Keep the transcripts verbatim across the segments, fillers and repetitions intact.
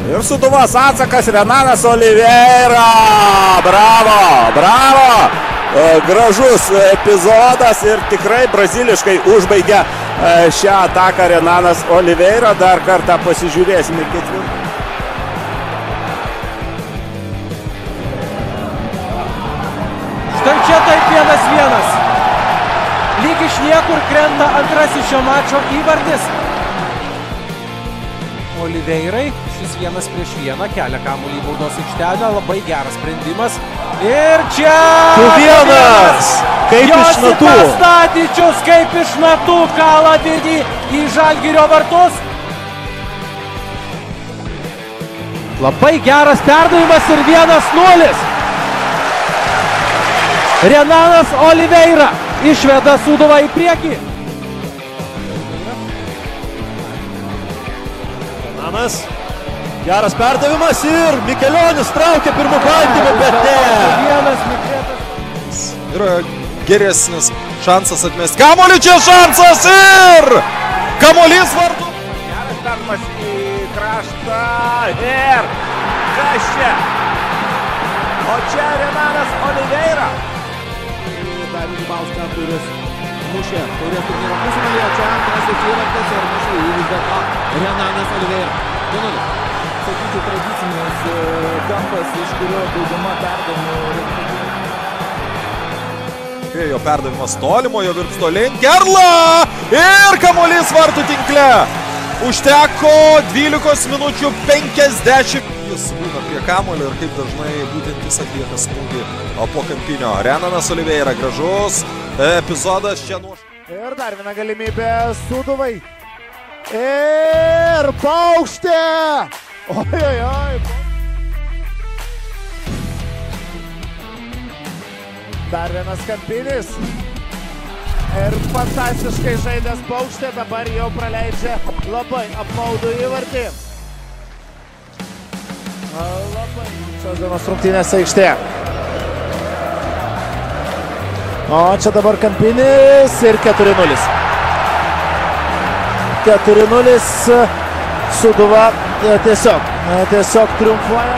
Ir Sūduvos atsakas Renanas Oliveira. Bravo, bravo. Gražus epizodas ir tikrai braziliškai užbaigia šią ataką Renanas Oliveira. Dar kartą pasižiūrėsime ketvirtą. Štai čia taip vienas vienas. Lyg iš niekur krenta antrasis šio mačo įvartis. Oliveirai, šis vienas prieš vieną, kelia kamuolį į baudos aikštelę, labai geras sprendimas. Ir čia... Du vienas! Kaip iš natų! Josipas Tadičius kaip iš natų kala vidį į Žalgirio vartus. Labai geras perdavimas ir vienas nulis. Renanas Oliveira išveda Sūduvą į priekį. Renanas, geras perdavimas ir Mikelionis traukia pirmų bandymų, bet ne. Vienas Mikelionis. Yra geresnis šansas atmesti. Kamuolį čia šansas ir kamuolys vartų. Geras perdavimas į kraštą ir kas čia? O čia Renanas Oliveira. Darius Bauskas, kuris mušė taurės turnyro pusfinalį, o čia antrasis įvartis ir mušė į vis dėlto Renanas Oliveira. du nulis. Sakyčiau, tradicinis kampas, iš kurio baudžiama perdavimo. Jo perdavimas tolimojo virpsto link. Gerla! Ir kamuolys vartų tinkle. Užteko dvylikos minučių penkiasdešimt. Jis būna prie kamuolio ir kaip dažnai būtent jis atlieka smūgį po kampinio. Renanas Oliveira, gražus epizodas čia nuo... Ir dar viena galimybė Sūduvai. Ir Paukštė! Oi, oi, oi. Dar vienas kampinis. Ir fantastiškai žaidęs Paukštė, dabar jau praleidžia labai apmaudų įvartį. Labai šios dienos rungtynės aikštėje. O čia dabar kampinis ir keturi nulis. keturi nulis Sūduva tiesiog, tiesiog triumfuoja.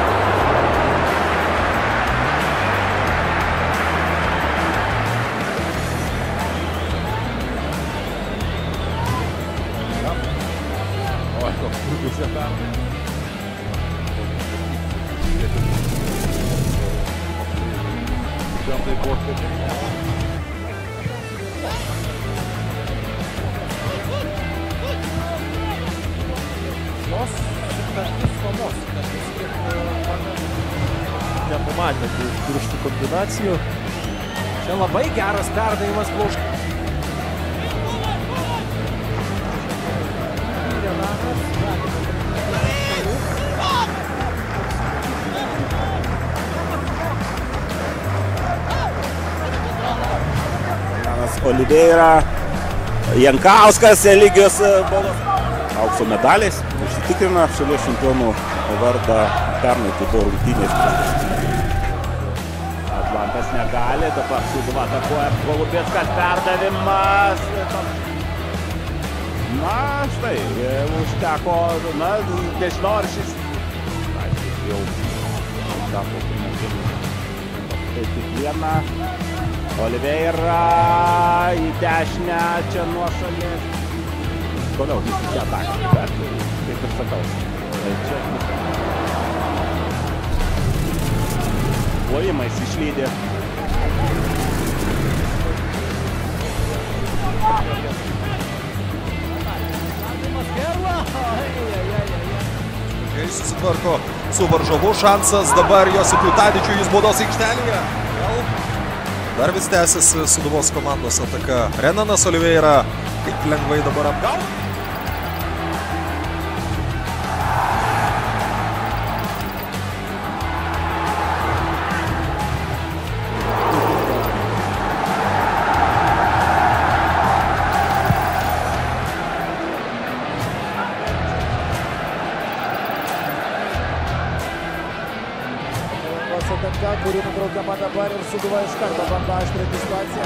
Nepamatė tų pirštų kombinacijų. Čia labai geras perdavimas Plauškui. Renanas Oliveira, Jankauskas, Eligijos baudos. Aukso medaliais užsitikrina šalies čempionų vardą pernai tai buvo rungtynės. Atlantas negali, dabar Sūduva atakuoja Golubėckas perdavimas. Na štai, užteko, na nežinau ar šis jau užteko pirmą. Tai tik viena. Oliveira į dešinę, čia nuošalės. Toliau visi čia atakai, bet kaip ir sakau. Čia plojimais išlydė. Kai susitvarko su varžovu, šansas dabar Josipui Tadičiui, jis baudos aikštelėje. Dar vis tęsiasi Sūduvos komandos ataka. Renanas Oliveira kaip lengvai dabar apgauna. Ataka, kuri nutraukiama dabar ir Sūduva iš karto bando aštrinti situaciją.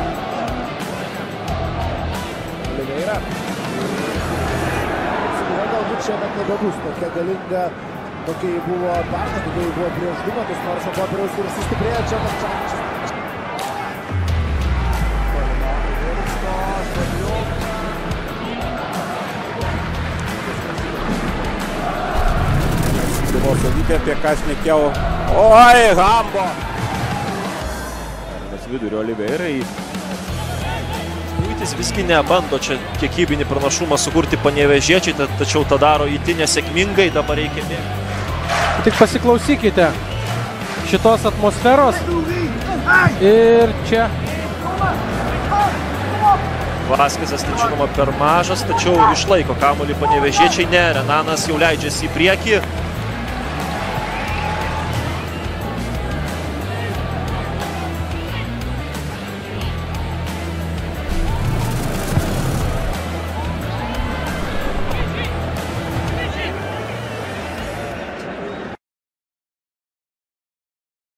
Oliveira. Sūduva galbūt šiandien nebebus tokia galinga Tokia jį buvo pernai, tokia jį buvo prieš du metus, nors ant popieriaus ir sustiprėjo čia Marčanavičius. Savybė, apie ką šnekėjau. Oi, Hambo! Vidurio Oliverai. Puitis visgi nebando čia kiekybinį pranašumą sukurti panevėžiečiai, tačiau tą daro itin nesėkmingai, dabar reikia bėgti. Tik pasiklausykite šitos atmosferos ir čia. Vaskesas, tai žinoma, per mažas, tačiau išlaiko kamuolį panevėžiečiai, ne, Renanas jau leidžiasi į priekį.